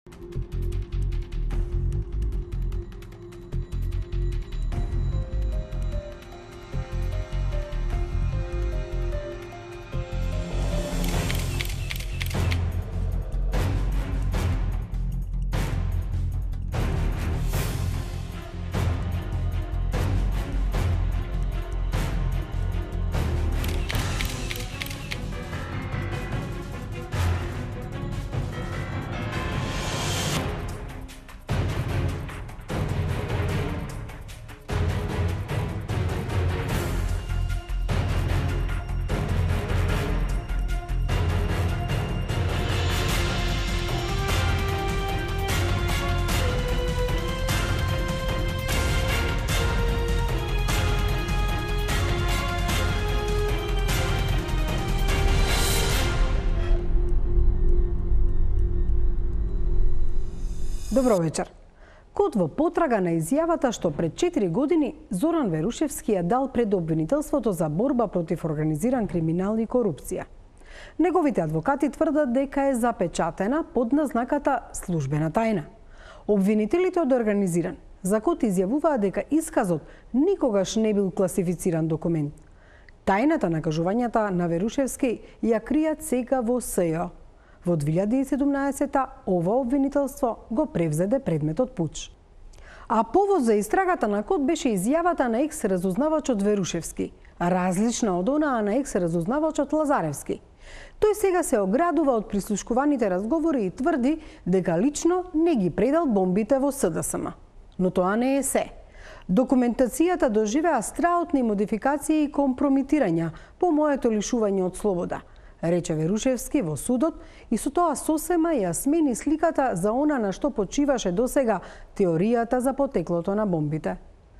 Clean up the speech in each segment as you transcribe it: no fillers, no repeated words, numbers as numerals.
Добро вечер. Код во потрага на изјавата што пред 4 години Зоран Верушевски ја дал пред обвинителството за борба против организиран криминал и корупција. Неговите адвокати тврдат дека е запечатена под назнаката службена тајна. Обвинителите од организиран за код изјавуваат дека исказот никогаш не бил класифициран документ. Тајната на кажувањата на Верушевски ја кријат сега во СЈО. Во 2017 ова обвинителство го превзеде предметот пуч. А повод за истрагата на код беше изјавата на екс-разузнавачот Верушевски, различна од онаа на екс-разузнавачот Лазаревски. Тој сега се оградува од прислушкуваните разговори и тврди дека лично не ги предал бомбите во СДСМ. Но тоа не е се. Документацијата доживеа страотни модификации и компромитирања по моето лишување од слобода, рече Верушевски во судот и со тоа сосема ја смени сликата за она на што почиваше досега теоријата за потеклото на бомбите.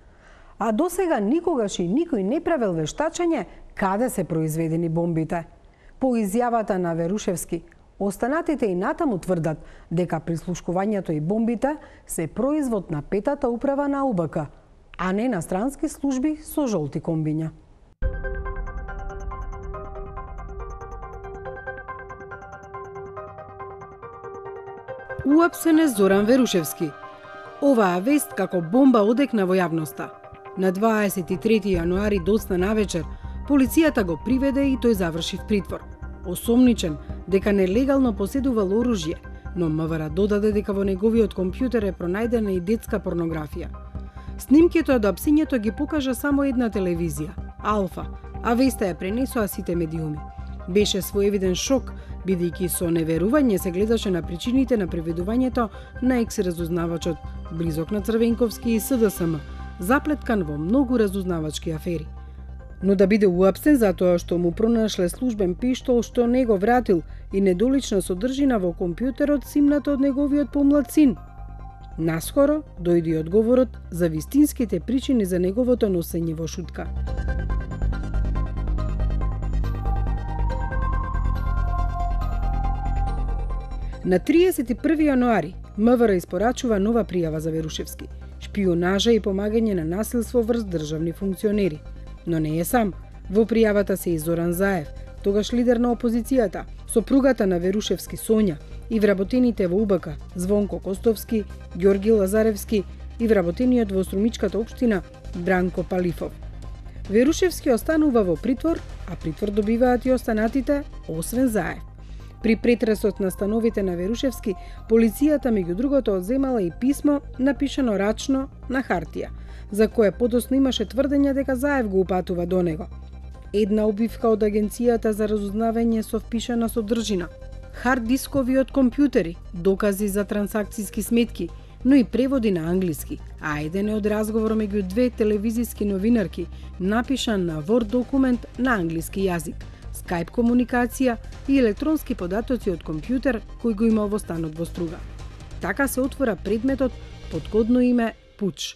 А досега никогаш и никој не правел вештачење каде се произведени бомбите. По изјавата на Верушевски, останатите и натаму тврдат дека прислушкувањето и бомбите се производ на петата управа на УБК, а не на странски служби со жолти комбиња. Уапсен е Зоран Верушевски. Оваа вест како бомба одекна во јавноста. На 23 јануари доцна навечер, полицијата го приведе и тој заврши в притвор. Осомничен дека нелегално поседувал оружје, но МВР додаде дека во неговиот компјутер е пронајдена и детска порнографија. Снимките од апсињето ги покажа само една телевизија, Алфа, а веста ја пренесоа сите медиуми. Беше своевиден шок, бидејќи со неверување се гледаше на причините на приведувањето на екс-разузнавачот, близок на Црвенковски и СДСМ, заплеткан во многу разузнавачки афери. Но да биде уапсен затоа што му пронашле службен пиштол што не го вратил и недолична содржина во компјутерот симната од неговиот помлад син. Наскоро дојде одговорот за вистинските причини за неговото носење во шутка. На 31 јануари МВР испорачува нова пријава за Верушевски, шпионажа и помагање на насилство врз државни функционери. Но не е сам. Во пријавата се и Зоран Заев, тогаш лидер на опозицијата, сопругата на Верушевски Сонја и вработените во УБК Звонко Костовски, Ѓорги Лазаревски и вработениот во Струмичката општина Бранко Палифов. Верушевски останува во притвор, а притвор добиваат и останатите, освен Заев. При претресот на становите на Верушевски, полицијата меѓу другото одземала и писмо напишано рачно на хартија, за кое подоцна имаше тврдење дека Заев го упатува до него. Една обивка од Агенцијата за разузнавање со впишана содржина, хард дискови од компјутери, докази за трансакциски сметки, но и преводи на англиски, а еден е од разговор меѓу две телевизиски новинарки, напишан на Word документ на англиски јазик, Skype комуникација и електронски податоци од компјутер кој го имал во станот во Струга. Така се отвора предметот под кодно име Пуч.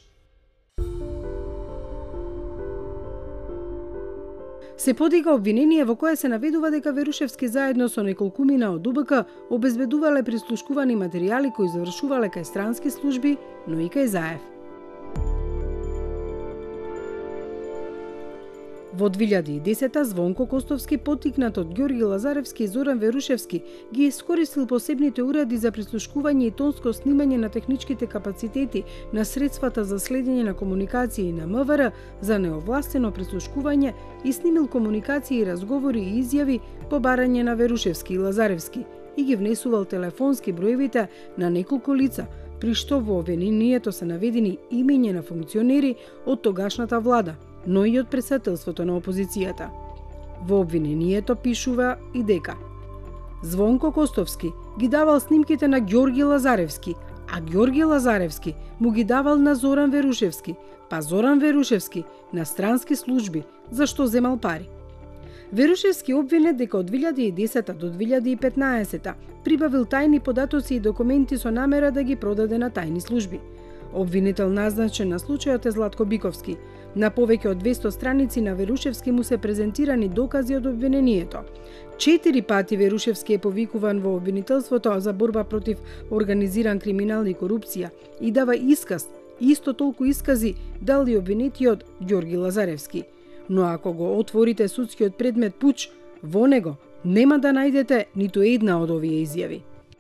Се подига обвинение во кое се наведува дека Верушевски заедно со неколкумина од УБК обезбедувале прислушкувани материјали кои завршувале кај странски служби, но и кај Заев. Во 2010 Звонко Костовски, поттикнат од Ѓорги Лазаревски и Зоран Верушевски, ги искористил посебните уреди за прислушкување и тонско снимање на техничките капацитети на средствата за следење на комуникација и на МВР за неовластено прислушкување и снимил комуникации и разговори и изјави по барање на Верушевски и Лазаревски и ги внесувал телефонски броевите на неколку лица, при што во обвинението се наведени имења на функционери од тогашната влада, но и од претседателството на опозицијата. Во обвинението пишува и дека Звонко Костовски ги давал снимките на Ѓорги Лазаревски, а Ѓорги Лазаревски му ги давал на Зоран Верушевски, па Зоран Верушевски на странски служби, зашто земал пари. Верушевски обвинет дека од 2010 до 2015 прибавил тајни податоци и документи со намера да ги продаде на тајни служби. Обвинител назначен на случајот е Златко Биковски. На повеќе од 200 страници на Верушевски му се презентирани докази од обвинението. 4 пати Верушевски е повикуван во обвинителството за борба против организиран криминал и корупција и дава исказ, исто толку искази дал и обвинетиот Ѓорги Лазаревски. Но ако го отворите судскиот предмет пуч, во него нема да најдете ниту една од овие изјави.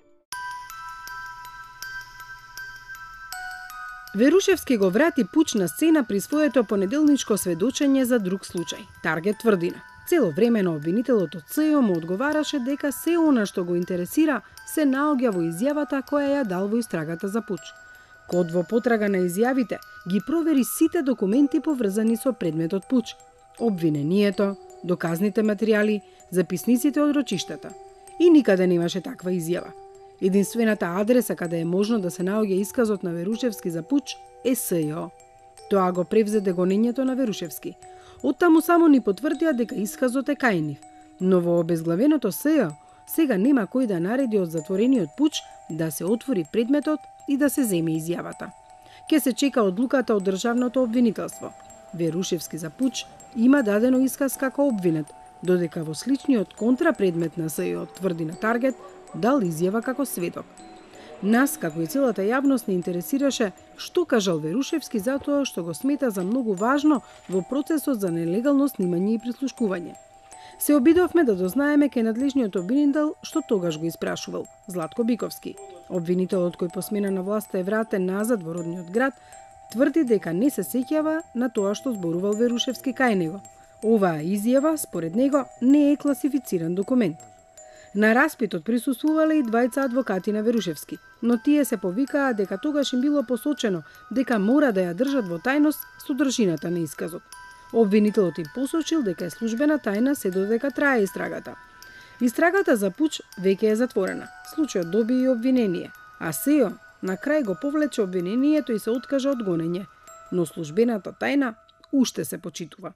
Верушевски го врати пуч на сцена при своето понеделничко сведочење за друг случај. Таргет тврдина. Цело време на обвинителот од ЦЕО му одговараше дека се она што го интересира се наоѓа во изјавата која ја дал во истрагата за пуч. Код во потрага на изјавите ги провери сите документи поврзани со предметот пуч. Обвинението, доказните материјали, записниците од рочиштата. И никаде немаше таква изјава. Единствената адреса каде е можно да се наоѓа исказот на Верушевски за пуч е СЈО. Тоа го превзеде гонењето на Верушевски. Оттаму само ни потврдија дека исказот е кај нив, но во обезглавеното СЈО сега нема кој да нареди од затворениот пуч да се отвори предметот и да се земе изјавата. Ке се чека одлуката од државното обвинителство. Верушевски за пуч има дадено исказ како обвинет, додека во сличниот контрапредмет на СЈО тврди на Таргет дал изјава како сведок. Нас, како и целата јавност, не интересираше што кажал Верушевски затоа што го смета за многу важно во процесот за нелегално снимање и прислушкување. Се обидовме да дознаеме кај надлежниот обвинител што тогаш го испрашувал Златко Биковски. Обвинителот кој по смена на власта е вратен назад во родниот град, тврди дека не се сеќава на тоа што зборувал Верушевски кај него. Оваа изјава, според него, не е класифициран документ. На распитот присуствувале и двајца адвокати на Верушевски, но тие се повикаа дека тогаш им било посочено дека мора да ја држат во тајност содржината на исказот. Обвинителот им посочил дека е службена тајна се додека трае истрагата. Истрагата за пуч веќе е затворена. Случајот доби и обвинение, а СЈО на крај го повлече обвинението и се откажа од гонење, но службената тајна уште се почитува.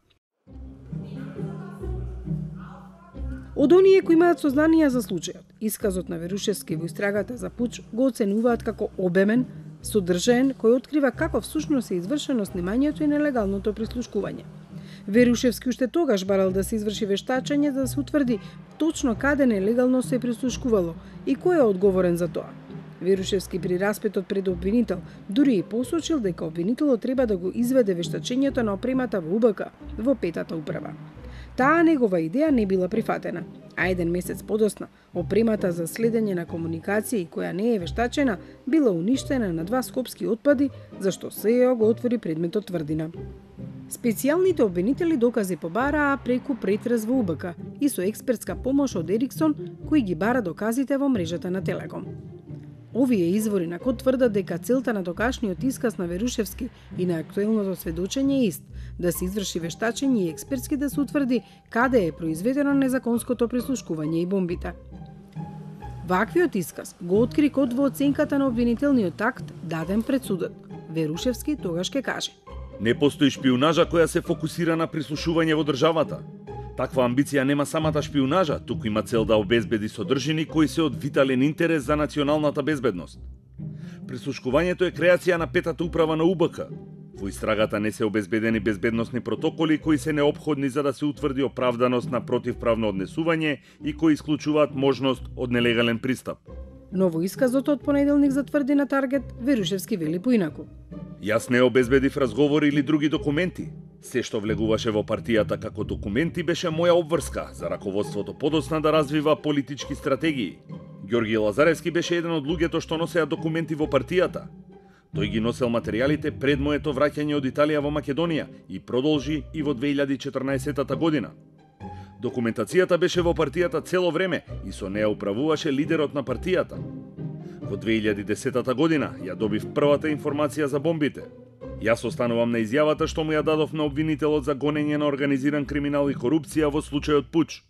Од оние кои имаат сознанија за случајот, исказот на Верушевски во истрагата за пуч го оценуваат како обемен, содржаен, кој открива како всушност е извршено снимањето и нелегалното прислушкување. Верушевски уште тогаш барал да се изврши вештачење за да се утврди точно каде нелегално се прислушкувало и кој е одговорен за тоа. Верушевски при распитот пред обвинител дури и посочил дека обвинителот треба да го изведе вештачењето на опремата во УБК во петата управа. Таа негова идеја не била прифатена, а еден месец подосна опремата за следење на комуникација која не е вештачена била уништена на 2 скопски отпади, зашто СЈО го отвори предметот тврдина. Специјалните обвинители докази побараа преку претрез во УБК и со експертска помош од Ериксон, кој ги бара доказите во мрежата на Телеком. Овие извори на код тврдат дека целта на тогашниот исказ на Верушевски и на актуелното сведочење е ист, да се изврши вештачење и експертски да се утврди каде е произведено незаконското прислушкување и бомбите. Ваквиот исказ го откри код во оценката на обвинителниот акт даден пред судот. Верушевски тогаш ке каже: Не постои шпионажа која се фокусира на прислушување во државата. Таква амбиција нема самата шпионажа, туку има цел да обезбеди содржини кои се од витален интерес за националната безбедност. Прислушкувањето е креација на петата управа на УБК. Во истрагата не се обезбедени безбедносни протоколи кои се неопходни за да се утврди оправданост на противправно однесување и кои исклучуваат можност од нелегален пристап. Но во исказот од понеделник затврди на Таргет, Верушевски вели поинаку. Јас не обезбедив разговори или други документи. Се што влегуваше во партијата како документи беше моја обврска за раководството подосна да развива политички стратегии. Ѓорги Лазаревски беше еден од луѓето што носеа документи во партијата. Тој ги носел материјалите пред моето враќање од Италија во Македонија и продолжи и во 2014 година. Документацијата беше во партијата цело време и со неа управуваше лидерот на партијата. Во 2010 година ја добив првата информација за бомбите. Јас останувам на изјавата што му ја дадов на обвинителот за гонење на организиран криминал и корупција во случајот Пуч.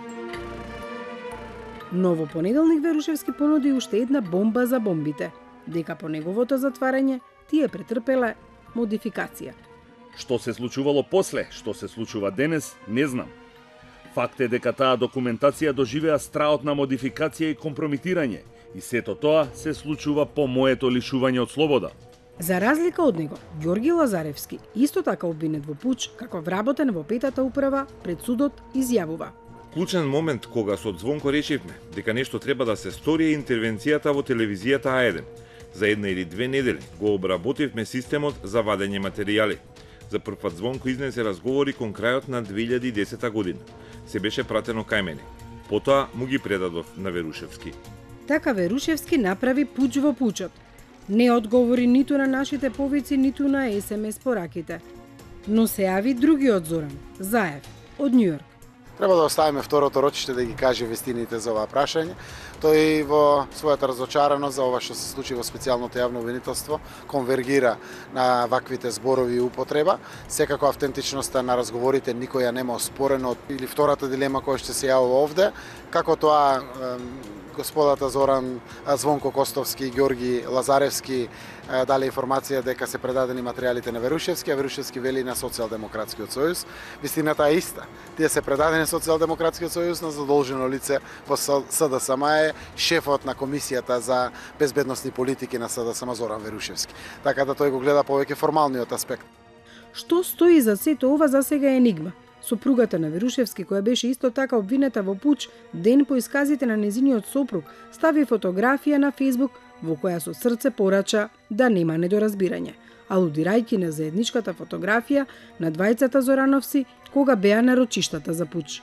Но во понеделник Верушевски понуди уште една бомба за бомбите, дека по неговото затварање тие претрпеле модификација. Што се случувало после, што се случува денес, не знам. Факт е дека таа документација доживеа страот на модификација и компрометирање, и сето тоа се случува по моето лишување од слобода. За разлика од него, Ѓорги Лазаревски, исто така обвинет во пуч, како вработен во петата управа, пред судот изјавува: Клучен момент кога со Звонко речевме дека нешто треба да се стори е интервенцијата во телевизијата А1. За една или две недели го обработивме системот за вадење материјали. За прв пат Звонко изнесе разговори кон крајот на 2010 година. Се беше пратено кај мене. Потоа му ги предадов на Верушевски. Така Верушевски направи пуч во пучот. Не одговори ниту на нашите повици, ниту на СМС пораките. Но се јави другиот Зоран, Заев, од Њујорк. Треба да оставиме второто рочиште да ги каже вестините за оваа прашање. Тој во својата разочараност за ова што се случи во специјалното јавно обвинителство конвергира на ваквите зборови и употреба. Секако автентичноста на разговорите никој ја нема оспорено, или втората дилема која што се јавува овде, како тоа господата Звонко Костовски и Ѓорги Лазаревски дали информација дека се предадени материјалите на Верушевски, а Верушевски вели на Социјалдемократскиот сојуз. Вистината е иста. Тие се предадени Социјалдемократскиот сојуз на задолжено лице во СДСМ е шефот на Комисијата за безбедносни политики на СДСМ Зоран Верушевски. Така да тој го гледа повеќе формалниот аспект. Што стои за сето ова за сега е енигма. Сопругата на Верушевски, која беше исто така обвинета во пуч, ден по исказите на незиниот сопруг, стави фотографија на Фејсбук во која со срце порача да нема недоразбирање, алудирајќи на заедничката фотографија на двајцата Зорановци кога беа на рочиштата за пуч.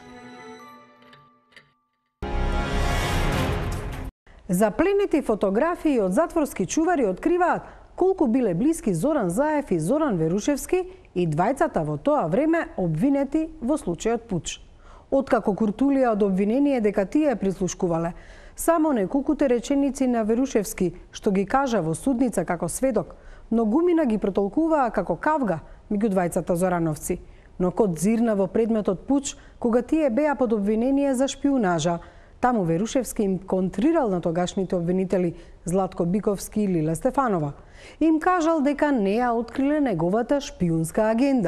Запленети фотографии од затворски чувари откриваат колку биле блиски Зоран Заев и Зоран Верушевски и двајцата во тоа време обвинети во случајот Пуч. Откако куртулија од обвинение дека тие прислушкувале, само неколкуте реченици на Верушевски, што ги кажа во судница како сведок, многумина ги протолкуваа како кавга меѓу двајцата Зорановци. Но код зирна во предметот Пуч, кога тие беа под обвинение за шпиунажа, таму Верушевски им контрирал на тогашните обвинители Златко Биковски и Лила Стефанова. Им кажал дека не ја откриле неговата шпиунска агенда.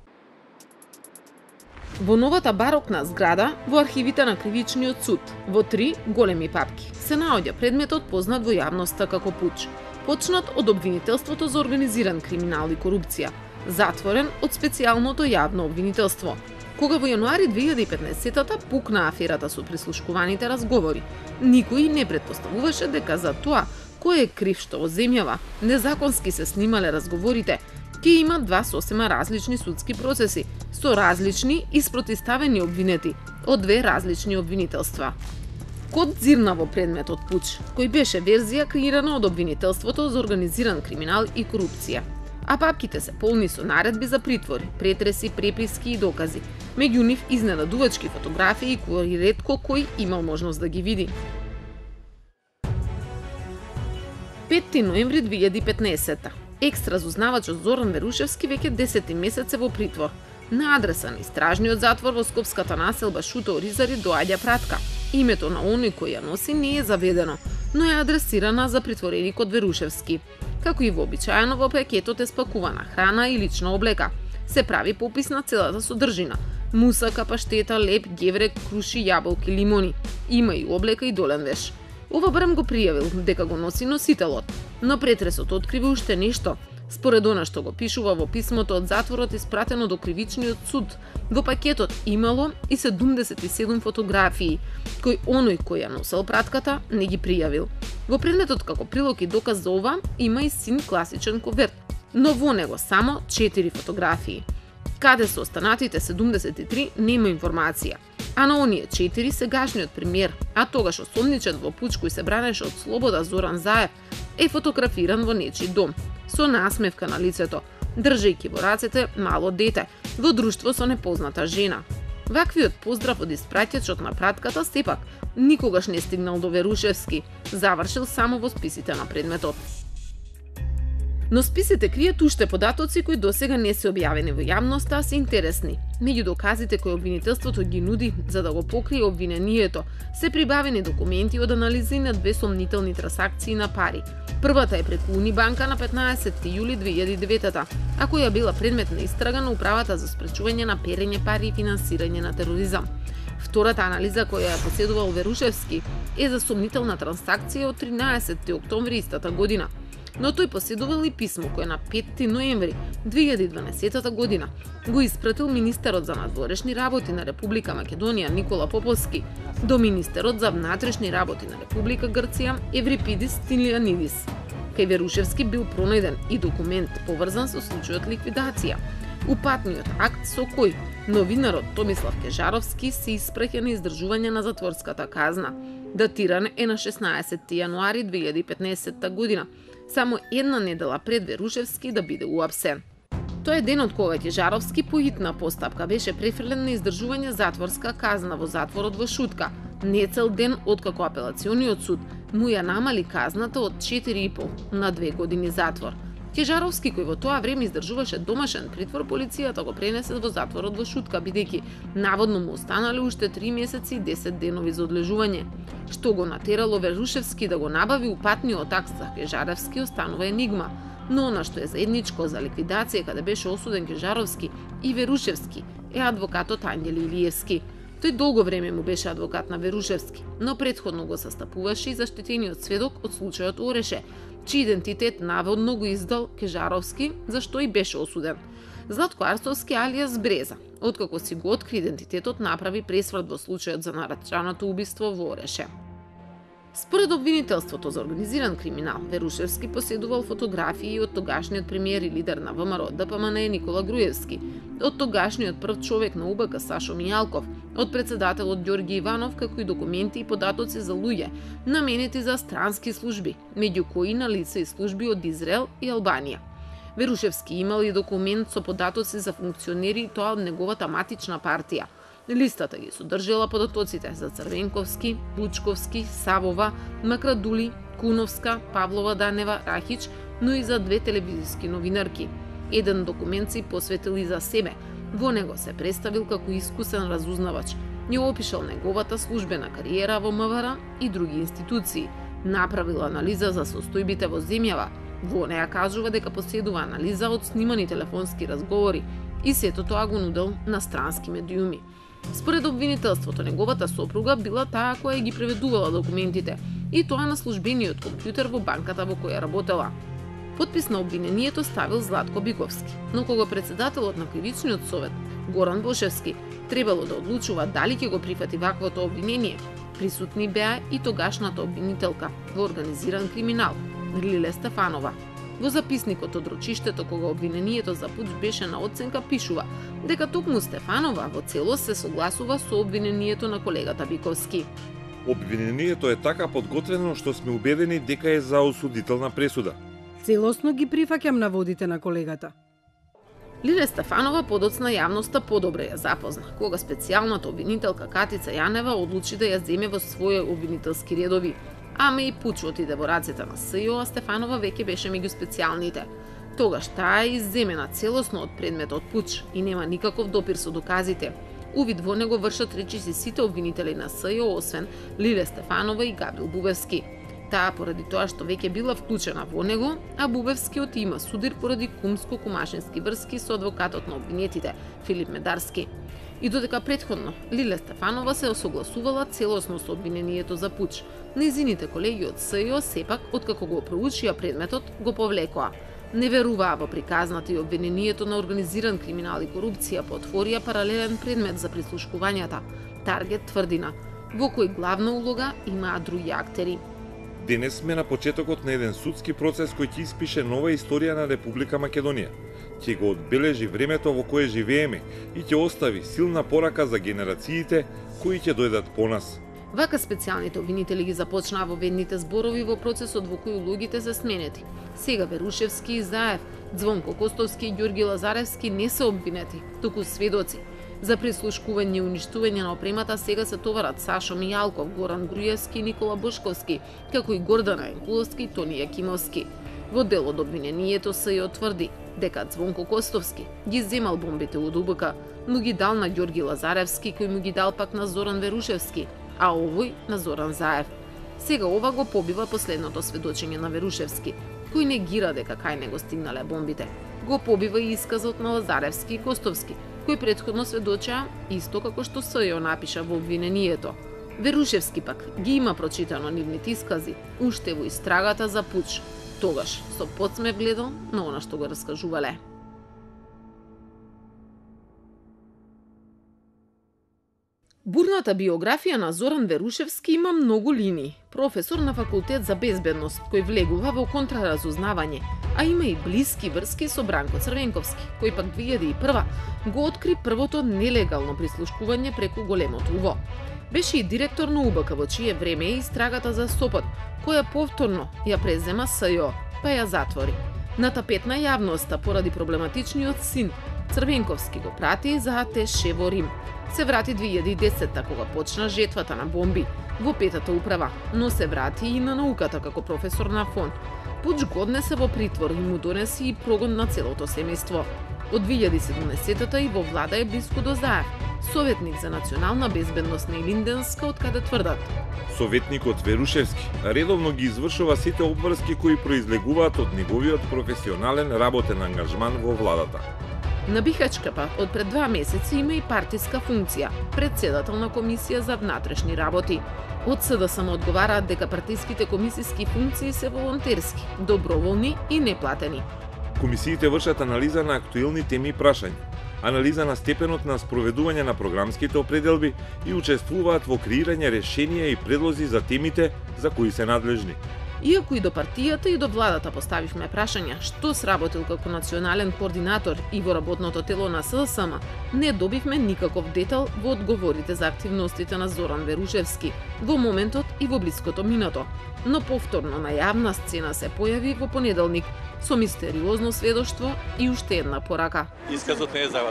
Во новата барокна зграда, во архивите на Кривичниот суд, во 3 големи папки, се наоѓа предметот познат во јавноста како Пуч, почнат од обвинителството за организиран криминал и корупција, затворен од специјалното јавно обвинителство. Кога во јануари 2015-та пукна аферата со прислушкуваните разговори, никој не претпоставуваше дека за тоа кој е крив што во земјава незаконски се снимале разговорите, ќе има два сосема различни судски процеси, со различни и спротиставени обвинети од две различни обвинителства. Код зирна во предметот Пуч, кој беше верзија креирана од обвинителството за организиран криминал и корупција. А папките се полни со наредби за притвори, претреси, преписки и докази, меѓу нив изненадувачки фотографии кои ретко кој имал можност да ги види. 5 ноември 2015-та. Екс-разузнавачот Зоран Верушевски веќе 10 месец е во притвор. На адреса на истражниот затвор во скопската населба Шута Оризари доаѓа пратка. Името на оној кој ја носи не е заведено, но е адресирана за притвореникот Верушевски. Како и вообичаено, во пакетот е спакувана храна и лична облека. Се прави попис на целата содржина: мусака, паштета, леп, геврек, круши, јаболки, лимони. Има и облека и долен веш. Ова барем го пријавил дека го носи носителот, но претресот открива уште нешто. Според она што го пишува во писмото од затворот испратено до Кривичниот суд, во пакетот имало и 77 фотографии, кој оној кој ја носел пратката не ги пријавил. Во предметот како прилог и доказ за ова има и син класичен коверт, но во него само 4 фотографии. Каде се останатите 73 нема информација. А на оние 4 сегашниот премиер, а тогаш осомничен во пуч кој се бранеше од слобода Зоран Заев, е фотографиран во нечи дом, со насмевка на лицето, држејќи во рацете мало дете, во друштво со непозната жена. Ваквиот поздрав од испраќачот на пратката сепак никогаш не стигнал до Верушевски, завршил само во списите на предметот. Но списите кријат уште податоци кои досега не се објавени во јавноста, а се интересни. Меѓу доказите кои обвинителството ги нуди за да го покрие обвинението, се прибавени документи од анализи на 2 сомнителни трансакции на пари. Првата е преку Унибанка на 15 јули 2009, а која била предмет на истрага на Управата за спречување на перење пари и финансирање на тероризам. Втората анализа која ја поседувал Верушевски е за сомнителна трансакција од 13 октомври истата година. Но тој поседувал и писмо кое на 5 ноември 2012 година го испратил министерот за надворешни работи на Република Македонија Никола Поповски до министерот за внатрешни работи на Република Грција Еврипидис Стилианидис. Кај Верушевски бил пронајден и документ поврзан со случајот ликвидација. Упатниот акт со кој новинарот Томислав Кежаровски се испраќа на издржување на затворската казна. Датиран е на 16 јануари 2015 година, само една недела пред Верушевски да биде уапсен. Тој е денот кога Кежаровски по хитна постапка беше префрлен на издржување затворска казна во затворот во Шутка, не цел ден откако апелациониот суд му ја намали казната од 4,5 на 2 години затвор. Кежаровски, кој во тоа време издржуваше домашен притвор, полицијата го пренесе во затворот во Шутка, бидејќи наводно му останале уште 3 месеци и 10 денови за одлежување. Што го натерало Верушевски да го набави упатниот акт за Кежаровски останува енигма, но она што е заедничко за ликвидација каде беше осуден Кежаровски и Верушевски е адвокатот Ангели Илиевски. Тој долго време му беше адвокат на Верушевски, но претходно го застапуваше и заштитениот сведок од случајот Ореше, чиј идентитет наводно го издал Кежаровски, за што и беше осуден. Златко Арстовски алијас Бреза, откако си го откри идентитетот, направи пресврт во случајот за нарачаното убиство во Ореше. Според обвинителството за организиран криминал, Верушевски поседувал фотографии од тогашниот премиер и лидер на ВМРО ДПМН Никола Груевски, од тогашниот прв човек на УБК Сашо Мијалков, од председателот Ѓорги Иванов, како и документи и податоци за луѓе наменети за странски служби, меѓу кои на лица и служби од Израел и Албанија. Верушевски имал и документ со податоци за функционери и тоа од неговата матична партија. Листата ги содржала податоците за Црвенковски, Лучковски, Савова, Макрадули, Куновска, Павлова Данева, Рахич, но и за 2 телевизиски новинарки. Еден документ си посветил и за себе. Во него се представил како искусен разузнавач. Ја опишал неговата службена кариера во МВР и други институции. Направил анализа за состојбите во земјава. Во неа кажува дека поседува анализа од снимани телефонски разговори и сето тоа го нудел на странски медиуми. Според обвинителството, неговата сопруга била таа која ги преведувала документите, и тоа на службениот компјутер во банката во која работела. Подпис на обвинението ставил Златко Биковски, но кога председателот на Кривичниот совет, Горан Бошевски, требало да одлучува дали ќе го прифати ваквото обвинение, присутни беа и тогашната обвинителка во организиран криминал, Лиле Стефанова. Во записникот од рочиштето кога обвинението за пуч беше на оценка пишува дека токму Стефанова во целост се согласува со обвинението на колегата Биковски. Обвинението е така подготвено што сме убедени дека е за осудителна пресуда. Целосно ги прифаќам наводите на колегата. Лиле Стефанова подоцна јавноста подобре ја запозна, кога специјалната обвинителка Катица Јанева одлучи да ја земе во своје обвинителски редови. Ама и пуч отиде во рацете на СЈО, а Стефанова веќе беше меѓу специјалните. Тогаш таа е изземена целосно од предметот пуч и нема никаков допир со доказите. Увид во него вршат речиси сите обвинители на СЈО, освен Лиле Стефанова и Габрил Бубевски. Таа поради тоа што веќе била вклучена во него, а Бубевскиот има судир поради кумско-кумашински врски со адвокатот на обвинетите, Филип Медарски. И додека претходно Лиле Стефанова се осогласувала целосно со обвинението за пуч, нејзините колеги од СЈО сепак, откако го проучија предметот, го повлекоа. Не веруваа во приказната и обвинението на организиран криминал и корупција, потворија паралелен предмет за прислушкувањата, Таргет тврдина, во кој главна улога имаа други актери. Денес сме на почетокот на еден судски процес кој ќе испише нова историја на Република Македонија. Ќе го одбележи времето во кое живееме и ќе остави силна порака за генерациите кои ќе дојдат по нас. Вака специјалните обвинители ги започнаа во ведните зборови во процесот во кој луѓите се сменети. Сега Верушевски и Заев, Звонко Костовски и Ѓорги Лазаревски не се обвинети, туку сведоци. За прислушкување и уништување на опремата сега се товарат Сашо Мијалков, Горан Груевски и Никола Бошковски, како и Гордана Енкуловски и Тони Јакимовски. Во дел од обвинението се отврди дека Звонко Костовски ги земал бомбите од УБК, но ги дал на Ѓорги Лазаревски, кој му ги дал пак на Зоран Верушевски, а овој на Зоран Заев. Сега ова го побива последното сведочење на Верушевски, кој негира дека кај него стигнале бомбите. Го побива и исказот на Лазаревски и Костовски, кој претходно сведочеа исто како што СЈО напиша во обвинението. Верушевски пак ги има прочитано нивните искази уште во истрагата за пуч. Тогаш со подсмев гледал на она што го раскажувале. Бурната биографија на Зоран Верушевски има многу линии. Професор на факултет за безбедност, кој влегува во контраразузнавање, а има и блиски врски со Бранко Црвенковски, кој пак 2001 го откри првото нелегално прислушкување преку големото УВО. Беше и директор на УБК, во чие време е истрагата за Сопот, која повторно ја презема СЈО, па ја затвори. На тапет на јавноста поради проблематичниот син, Црвенковски го прати за атеше во Рим. Се врати 2010 кога почна жетвата на бомби во петата управа, но се врати и на науката како професор на фонд. Пуч го однесе во притвор и му донеси и прогон на целото семејство. Од 2017-та и во влада е блиску до Заев, советник за национална безбедност на Илинденска, откаде тврдат. Советникот Верушевски редовно ги извршува сите обврски кои произлегуваат од неговиот професионален работен ангажман во владата. На Бихачкапа од пред 2 месеци има и партиска функција, председател на Комисија за внатрешни работи. Од СДСМ одговараат дека партиските комисиски функции се волонтерски, доброволни и неплатени. Комисиите вршат анализа на актуелни теми и прашања, анализа на степенот на спроведување на програмските определби и учествуваат во креирање решенија и предлози за темите за кои се надлежни. Иако и до партијата и до владата поставивме прашања што сработил како национален координатор и во работното тело на СДСМ, не добивме никаков детал во одговорите за активностите на Зоран Верушевски во моментот и во блиското минато, но повторно на јавна сцена се појави во понеделник со мистериозно сведоштво и уште една порака. Исказот не е за вас.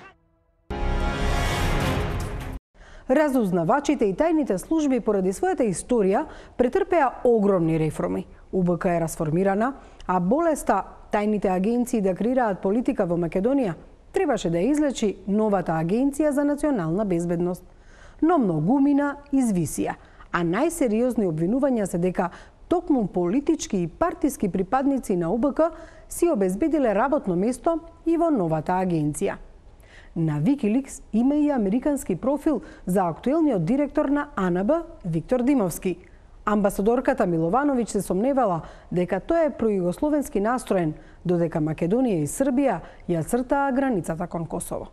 Разузнавачите и тајните служби поради својата историја претрпеа огромни реформи. УБК е расформирана, а болеста тајните агенции да креираат политика во Македонија требаше да излечи новата Агенција за национална безбедност. Но многу мина извисија, а најсериозни обвинувања се дека токму политички и партиски припадници на УБК си обезбедиле работно место и во новата агенција. На Wikileaks има и американски профил за актуелниот директор на АНБ Виктор Димовски. Амбасадорката Миловановиќ се сомневала дека тој е пројугословенски настроен, додека Македонија и Србија ја цртаа границата кон Косово.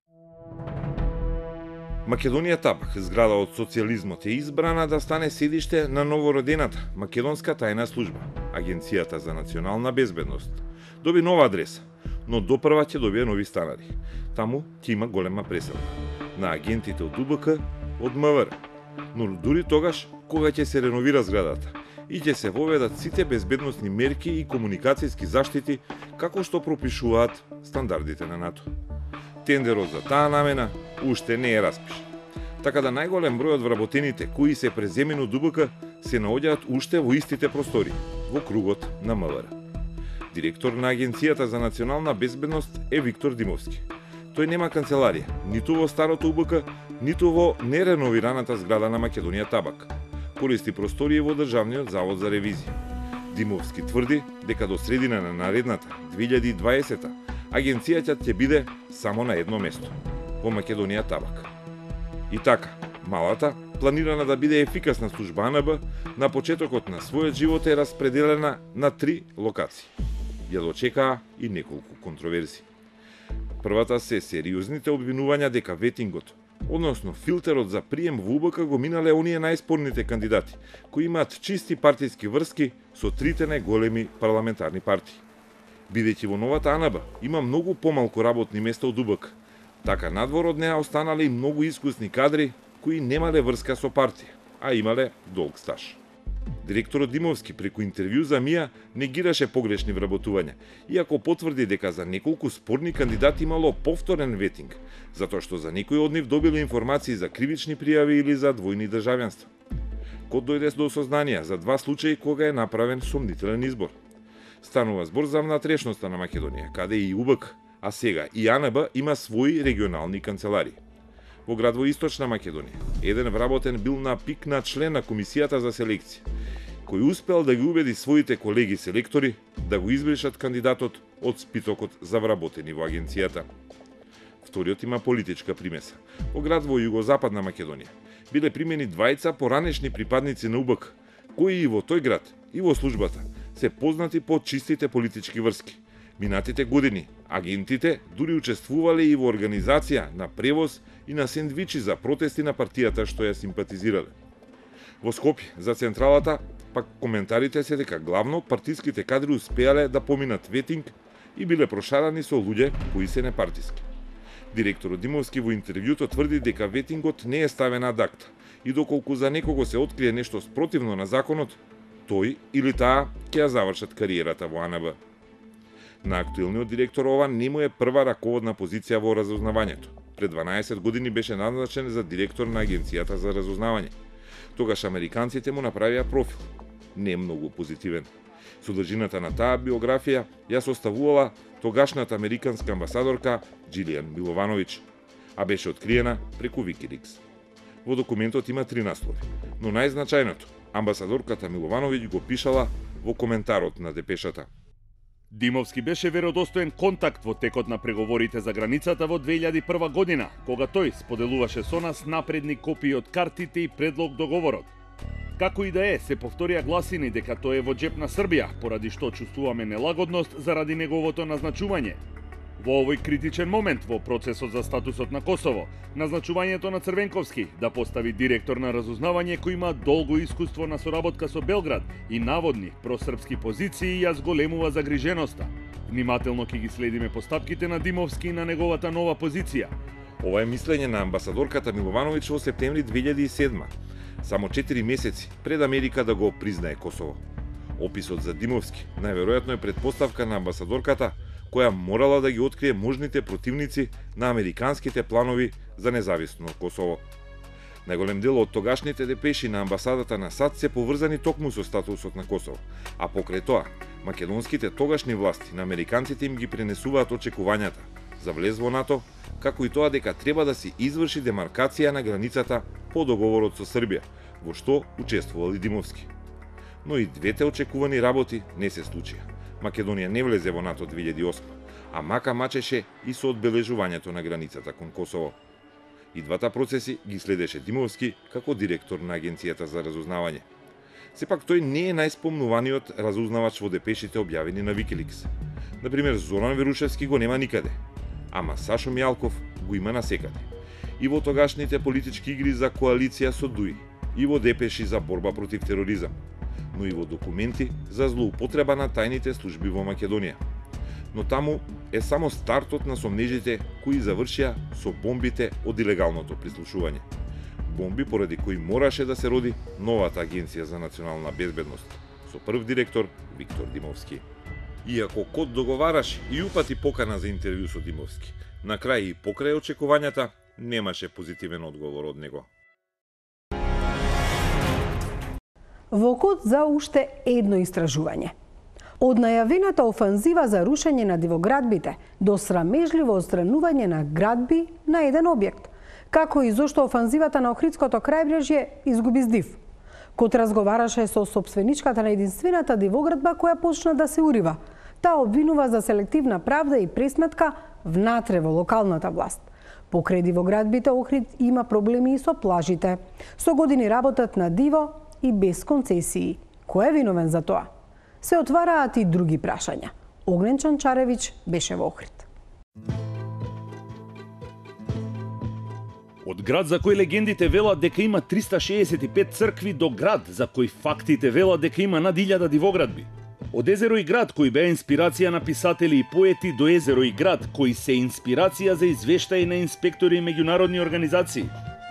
Македонија Табак, зграда од социјализмот, е избрана да стане седиште на новородената Македонска тајна служба, Агенцијата за национална безбедност. Доби нова адреса, но допрва ќе добие нови станари. Таму ќе има голема преселба на агентите од УБК, од МВР. Но дури тогаш, кога ќе се реновира зградата и ќе се воведат сите безбедносни мерки и комуникацијски заштити, како што пропишуваат стандардите на НАТО. Тендерот за таа намена уште не е распишан. Така да најголем број од вработените кои се преземени од УБК се наоѓаат уште во истите простори, во кругот на МВР. Директор на Агенцијата за национална безбедност е Виктор Димовски. Тој нема канцеларија, ниту во старото УБК, ниту во нереновираната зграда на Македонија Табак. Користи простории во Државниот завод за ревизија. Димовски тврди дека до средина на наредната 2020 агенцијата ќе биде само на едно место, во Македонија Табак. И така, малата, планирана да биде ефикасна служба АНБ, на почетокот на својот живот е распределена на 3 локации. Ја дочекаа и неколку контроверзии. Првата се сериозните обвинувања дека ветингот Односно, филтерот за прием во УБК го минале оние најспорните кандидати, кои имаат чисти партиски врски со трите најголеми парламентарни партии. Бидејќи во новата АНБ има многу помалку работни места од УБК, така надвор од неа останале и многу искусни кадри кои немале врска со партија, а имале долг стаж. Директорот Димовски преку интервју за МИА негираше погрешни вработувања, иако потврди дека за неколку спорни кандидати имало повторен ветинг, затоа што за некои од нив добиле информации за кривични пријави или за двојни државјанства. Код дојде до сознанија за два случаи кога е направен сомнителен избор. Станува збор за внатрешноста на Македонија, каде и УБК, а сега и АНБ има своји регионални канцеларии. Во град во Источна Македонија, еден вработен бил на пик на член на комисијата за селекција, кој успел да ги убеди своите колеги селектори да го избришат кандидатот од списокот за вработени во агенцијата. Вториот има политичка примеса. Во град во југозападна Македонија биле примени двајца поранешни припадници на УБК, кои и во тој град и во службата се познати по чистите политички врски. Минатите години агентите дури учествувале и во организација на превоз и на сендвичи за протести на партијата што ја симпатизирале. Во Скопје, за централата, пак коментарите се дека главно партиските кадри успеале да поминат ветинг и биле прошарани со луѓе кои се непартиски. Директорот Димовски во интервјуто тврди дека ветингот не е ставен ад акта и доколку за некого се открие нешто спротивно на законот, тој или таа ќе ја завршат кариерата во АНБ. На актуелниот директор ова не му е прва раководна позиција во разузнавањето. Пред 12 години беше назначен за директор на Агенцијата за разузнавање. Тогаш американците му направија профил. Не многу позитивен. Содржината на таа биографија ја составувала тогашната американска амбасадорка Джилијан Миловановиќ, а беше откриена преку Викиликс. Во документот има 3 наслови, но најзначајното, амбасадорката Миловановиќ го пишала во коментарот на депешата. Димовски беше веродостоен контакт во текот на преговорите за границата во 2001 година, кога тој споделуваше со нас напредни копии од картите и предлог договорот. Како и да е, се повторија гласини дека тој е во джеп на Србија, поради што чувствуваме нелагодност заради неговото назначување. Во овој критичен момент во процесот за статусот на Косово, назначувањето на Црвенковски да постави директор на разузнавање кој има долго искуство на соработка со Белград и наводни просрпски позиции ја зголемува загриженоста. Внимателно ќе ги следиме постапките на Димовски и на неговата нова позиција. Ова е мислење на амбасадорката Миловановиќ во септември 2007, само 4 месеци пред Америка да го признае Косово. Описот за Димовски најверојатно е предпоставка на амбасадорката која морала да ги открие можните противници на американските планови за независно Косово. Најголем дел од тогашните депеши на амбасадата на САД се поврзани токму со статусот на Косово, а покрај тоа, македонските тогашни власти на американците им ги пренесуваат очекувањата за влез во НАТО, како и тоа дека треба да се изврши демаркација на границата по договорот со Србија, во што учествувал и Димовски. Но и двете очекувани работи не се случија. Македонија не влезе во НАТО 2008, а мака мачеше и со одбележувањето на границата кон Косово. И двата процеси ги следеше Димовски како директор на Агенцијата за разузнавање. Сепак тој не е најспомнуваниот разузнавач во депешите објавени на Викиликс. Например, Зоран Верушевски го нема никаде, ама Сашо Мјалков го има насекаде. И во тогашните политички игри за коалиција со ДУИ, и во депеши за борба против тероризам, но и во документи за злоупотреба на тајните служби во Македонија. Но таму е само стартот на сомнежите кои завршија со бомбите од илегалното прислушување. Бомби поради кои мораше да се роди новата Агенција за национална безбедност, со прв директор Виктор Димовски. Иако Код договараш и упати покана за интервју со Димовски, на крај и покрај очекувањата немаше позитивен одговор од него. Во Код за уште едно истражување. Од најавената офанзива за рушење на дивоградбите до срамежливо отстранување на градби на еден објект, како и зошто офанзивата на Охридското крајбрежје изгуби здив. Код разговараше со сопственичката на единствената дивоградба која почна да се урива. Таа обвинува за селективна правда и пресметка внатре во локалната власт. Покрај дивоградбите Охрид има проблеми и со плажите. Со години работат на диво и без концесии. Кој е виновен за тоа? Се отвараат и други прашања. Огнен Чанчаревиќ беше во Охрид. Од град за кој легендите велат дека има 365 цркви до град за кој фактите велат дека има над 1000 дивоградби. Од Езеро и град кој беа инспирација на писатели и поети до Езеро и град кои се инспирација за извештаи на инспектори и меѓународни организации.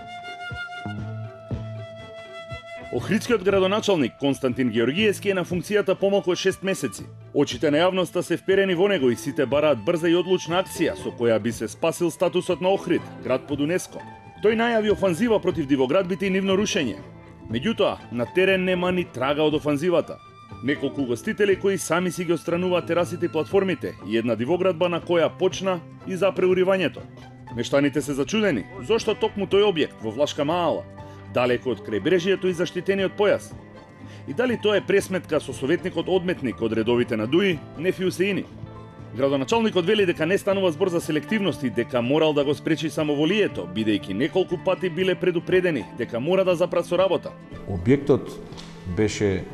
Охридскиот градоначалник Константин Георгиевски е на функцијата помалку од 6 месеци. Очите на јавноста се вперени во него и сите бараат брза и одлучна акција со која би се спасил статусот на Охрид, град под УНЕСКО. Тој најави офанзива против дивоградбите и нивно рушење. Меѓутоа, на терен нема ни трага од офанзивата. Неколку угостители кои сами си ги отстрануваат терасите и платформите и една дивоградба на која почна и запре уривањето. Мештаните се зачудени, зошто токму тој објект во Влашка Маала, далеко од крајбрежјето и заштитениот појас. И дали тоа е пресметка со советникот одметник од редовите на ДУИ, Нефи Усеини? Градоначалникот вели дека не станува збор за селективност и дека морал да го спречи самоволието, бидејќи неколку пати биле предупредени дека мора да запрат со работа. Објектот беше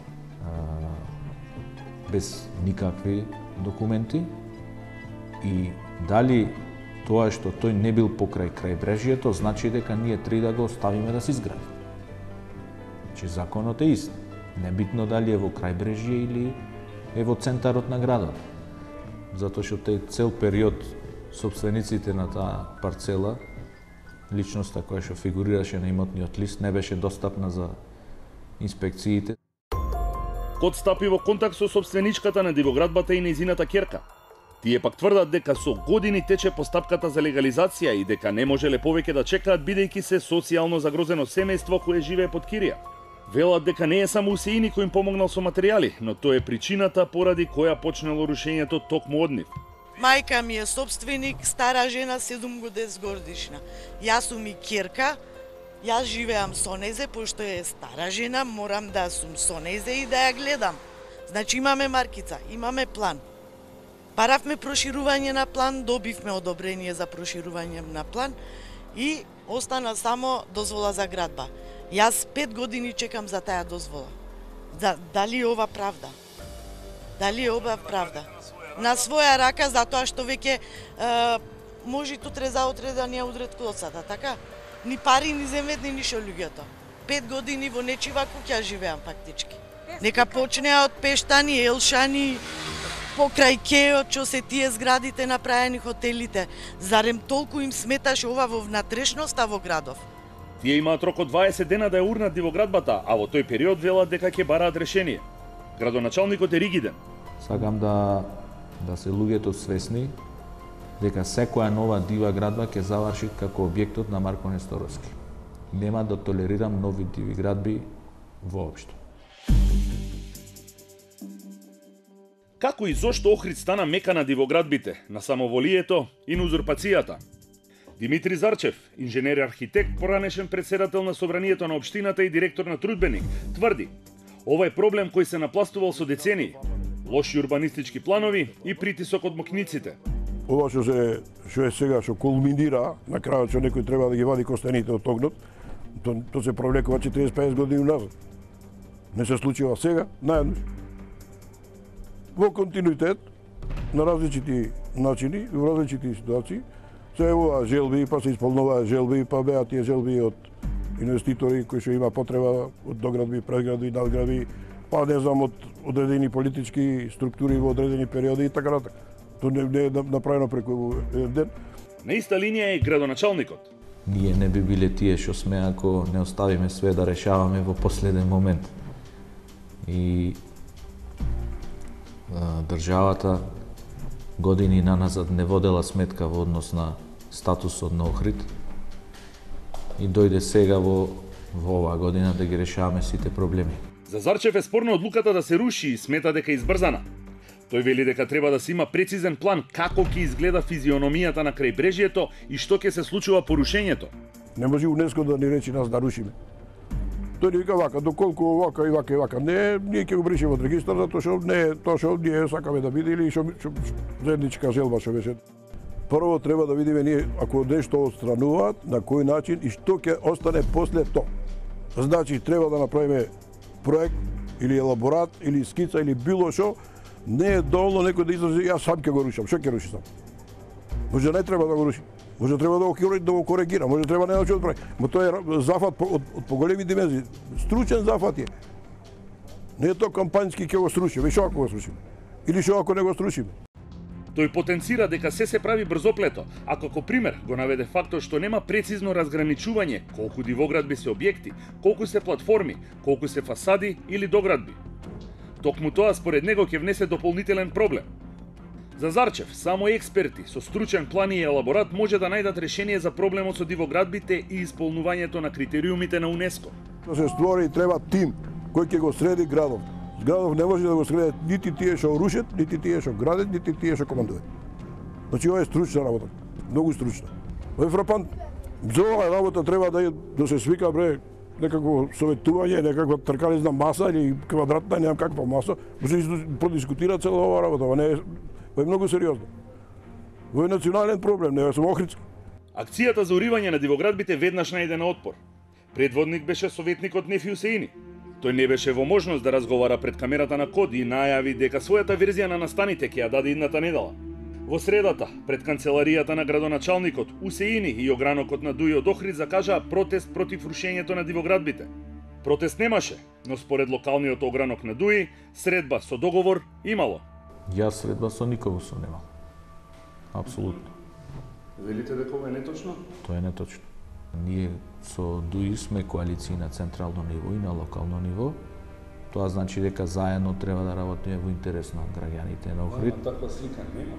без никакви документи и дали тоа што тој не бил покрај крајбрежјето значи дека ние три да го оставиме да се изгради. Че законот е ист. Небитно дали е во крајбрежје или е во центарот на градот. Затоа што тој цел период собствениците на таа парцела, личноста која што фигурираше на имотниот лист, не беше достапна за инспекциите. Код стапи во контакт со собственичката на дивоградбата и нејзината ќерка. Тие пак тврдат дека со години тече постапката за легализација и дека не можеле повеќе да чекаат бидејќи се социјално загрозено семејство кое живее под кирија. Велат дека не е само Усеини кој им помогнал со материјали, но тоа е причината поради која почнело рушењето токму од нив. Мајка ми е собственик, стара жена, 70 годишна. Јас сум и ќерка. Јас живеам со незе, пошто е стара жена, морам да сум со незе и да ја гледам. Значи имаме маркица, имаме план. Баравме проширување на план, добивме одобрение за проширување на план и остана само дозвола за градба. Јас 5 години чекам за таа дозвола. Дали е ова правда? Дали е ова правда? На своја рака, затоа што веќе може тутре заутре да не удрет клоцата, така? Ни пари, ни земјат, ни ништо луѓето. 5 години во нечива куќа живеам фактички. Нека почнеа од Пештани, Елшани, покрај Кејот, што се тие зградите направени хотелите. Зарем толку им сметаше ова во внатрешноста во градов? Тие имаат рок од 20 дена да ја урнат дивоградбата, а во тој период велат дека ќе бараат решение. Градоначалникот е ригиден. Сакам да се луѓето свесни дека секоја нова дива градба ќе заврши како објектот на Марко Несторовски. Нема да толерирам нови диви градби воопшто. Како и зошто Охрид стана мека на дивоградбите, на самоволието и на узурпацијата? Димитри Зарчев, инженер-архитект, поранешен председател на собранието на општината и директор на Трудбеник, тврди: ова е проблем кој се напластувал со децении, лоши урбанистички планови и притисок од мокниците. Ова што е сега, што кулминира, на крајот што некој треба да ги вади костените од огнот, тоа се провлекува 40-50 години назад. Не се случува сега, наеднаш. Во континуитет, на различити начини, во различити ситуации, се евува желби, па се исполнуваа желби, па беа тие желби од инвеститори кои што има потреба од доградби, предградби, надградби, па не знам од одредени политички структури во одредени периоди и така натака. Тоа не е направено преку еден ден. На иста линија е градоначалникот. Ние не би биле тие што сме ако не оставиме све да решаваме во последен момент. И државата години наназад не водела сметка во однос на статусот на Охрид и дојде сега во оваа година да ги решаваме сите проблеми. За Зарчев е спорна одлуката да се руши и смета дека е избрзана. Тој вели дека треба да се има прецизен план како ќе изгледа физиономијата на крајбрежјето и што ќе се случува по рушењето. Не може УНЕСКО да ни речи нас да рушиме. Тој ни вика вака, доколку вака и вака и вака. Не, ние ќе го бришеме од регистар, затоа што не е тоа што ние сакаме да биде или што заедничка желба што беше. Прво треба да видиме ние ако нешто отстрануваат, на кој начин и што ќе остане после тоа. Значи треба да направиме проект или елаборат или скица или било што. Не е доволно некој да изрази, јас сам ќе го рушам. Што ќе руши сам? Може не треба да го руши. Може треба да го коригира, може треба не да прави. Но тоа е зафат од поголеми димензии. Стручен зафат е. Не е тоа кампањски ќе го струшиме, шо ако го струшиме? Или шо ако не го струшиме? Тој потенцира дека се прави брзоплето, а како пример го наведе фактот што нема прецизно разграничување колку дивоградби се објекти, колку се платформи, колку се фасади или доградби. Токму тоа според него ќе внесе дополнителен проблем. За Зарчев, само експерти со стручен план и елаборат може да најдат решение за проблемот со дивоградбите и исполнувањето на критериумите на УНЕСКО. Да се створи и треба тим кој ќе го среди градов. Градов не може да го средат нити тие што рушат, нити тие што градат, нити тие што командуваат. Значи ова е стручна работа, многу стручна. Ова е фрапантно. За оваа работа треба да се свика некакво советување, некаква тркализна маса или квадратна, немам каква маса, да се продискутира цела оваа работа. Ова е многу сериозно. Ова е национален проблем, не е само охридски. Акцијата за уривање на дивоградбите веднаш најде на отпор. Предводник беше советникот Нефи Усеини. Тој не беше во можност да разговара пред камерата на Код и најави дека својата верзија на настаните ќе ја даде идната недела. Во средата, пред канцеларијата на градоначалникот Усеини и огранокот на Дуј од Охрид закажаа протест против рушењето на дивоградбите. Протест немаше, но според локалниот огранок на Дуј, средба со договор имало. Јас средба со никого сум немал. Апсолутно. Велите дека ова е неточно? Тоа е неточно. Ние со ДУИ сме коалиција на централно ниво и на локално ниво. Тоа значи дека заедно треба да работиме во интерес на граѓаните на Охрид. Таква слика нема.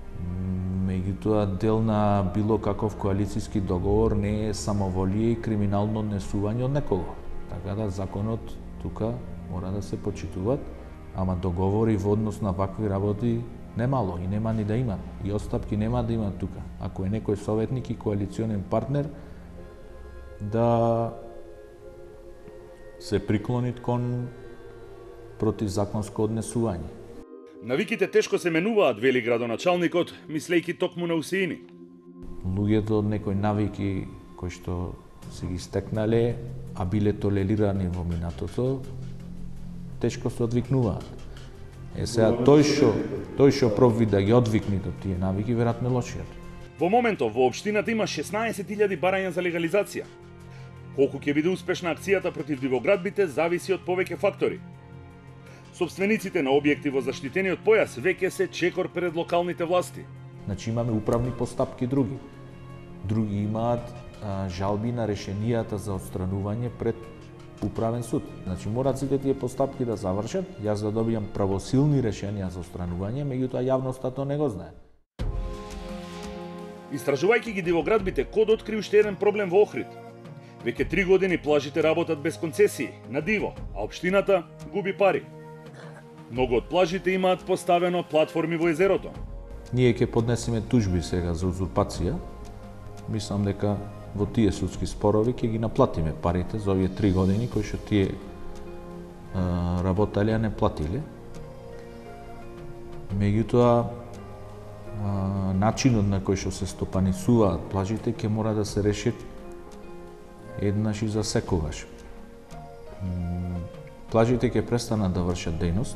Меѓутоа, дел на било каков коалициски договор не е самоволие и криминално однесување од некого. Така да законот тука мора да се почитуваат, ама договори во однос на вакви работи немало и нема ни да има. И отстапки нема да има тука. Ако е некој советник и коалиционен партнер, да се приклони кон противзаконско однесување. Навиките тешко се менуваат, вели градоначалникот, мислејќи токму на Усеини. Луѓето од некои навики кои што се ги стекнале, а биле толерирани во минатото, тешко се одвикнуваат. Сега тој што проби да ги одвикне до тие навики, веројатно е лошиот. Во моментов во општината има 16.000 барања за легализација. Колку ќе биде успешна акцијата против дивоградбите зависи од повеќе фактори. Собствениците на објекти во заштитениот појас веќе се чекор пред локалните власти. Значи имаме управни постапки други. Други имаат жалби на решенијата за отстранување пред управен суд. Значи мораат сите тие постапки да завршат, јас да добијам правосилни решенија за отстранување, меѓутоа јавноста тоа не го знае. Истражувајќи ги дивоградбите, Код откри уште еден проблем во Охрид. Веќе 3 години плажите работат без концесии, на диво, а општината губи пари. Многу од плажите имаат поставено платформи во езерото. Ние ќе поднесеме тужби сега за узурпација. Мислам дека во тие судски спорови ќе ги наплатиме парите за овие 3 години кои што тие работелија не платиле. Меѓутоа, начинот на кој што се стопанисуваат плажите ќе мора да се реши еднаш и за секогаш. Плажите ќе престанат да вршат дејност.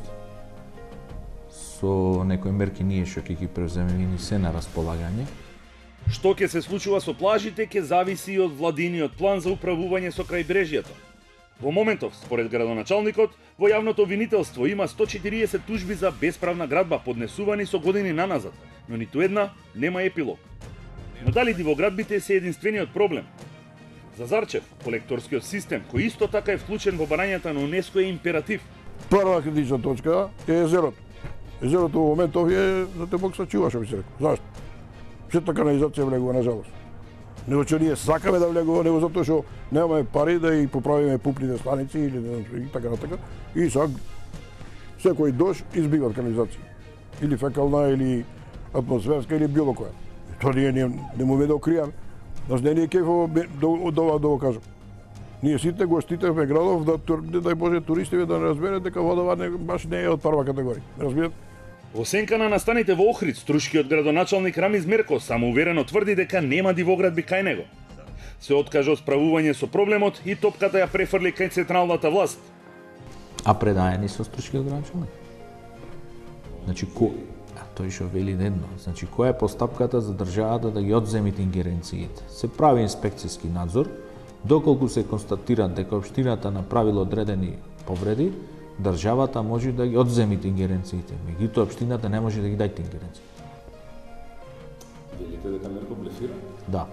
Со некои мерки ние што ќе ги превземеме ни се на располагање. Што ќе се случува со плажите ќе зависи и од владиниот план за управување со крајбрежјето. Во моментов, според градоначалникот, во јавното обвинителство има 140 тужби за бесправна градба поднесувани со години наназад, но ниту една нема епилог. Но дали дивоградбите се единствениот проблем? За Зарчев, колекторскиот систем, кој исто така е вклучен во барањата на УНЕСКО, е императив. Прва критична точка е езерото. Езерото во моментов е за те Бог сачува, што би се рекол. Зашто? Сета канализација влегува, на жалост. Него че ние сакаме да влегува, него затоа што немаме пари да и поправиме пупните станици или така натака. И сега секој дош избива канализација. Или фекална, или атмосферска, или било која. Тоа ние не му да окријаме. Значи не ни е кефово од ова да го кажам. Ние сите го штитевме градов да дај Боже туристите да не разберат дека водова баш не е од прва категорија. Разбират? Во сенка на настаните во Охрид, струшкиот градоначалник Рамиз Мерко самоуверено тврди дека нема дивоградби кај него. Се откажа од справување со проблемот и топката ја префрли кај централната власт. А предаени со струшкиот градоначалник. Значи тој што вели едно. Значи, која е постапката за државата да ги одземите ингеренциите? Се прави инспекцијски надзор, доколку се констатира дека општината направила одредени повреди, државата може да ги одземите ингеренциите. Меѓутоа, општината не може да ги даде ингеренции. Велите дека Мерко блефира? Да.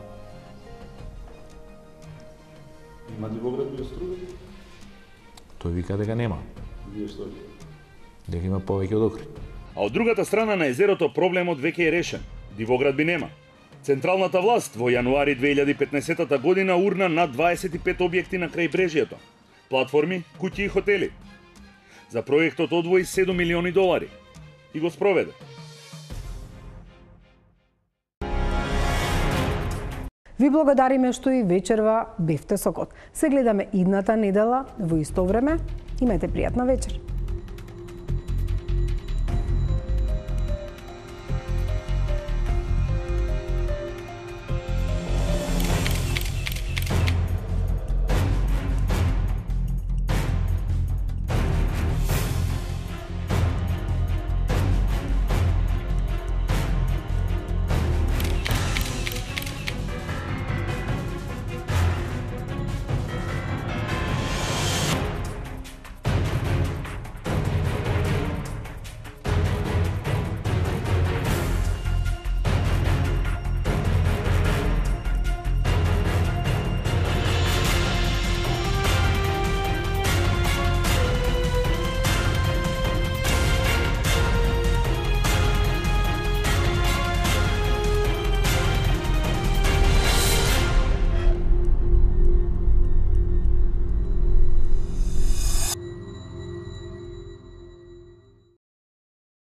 Има Дивоград без струја? Тој вика дека нема. Вие што? Дека има повеќе од Охрид. А од другата страна на езерото проблемот веќе е решен. Дивоградби нема. Централната власт во јануари 2015 година урна над 25 објекти на крајбрежјето. Платформи, куќи и хотели. За проектот одвои 7 милиони долари и го спроведе. Ви благодариме што и вечерва бевте со Код. Се гледаме идната недела во исто време. Имајте пријатна вечер.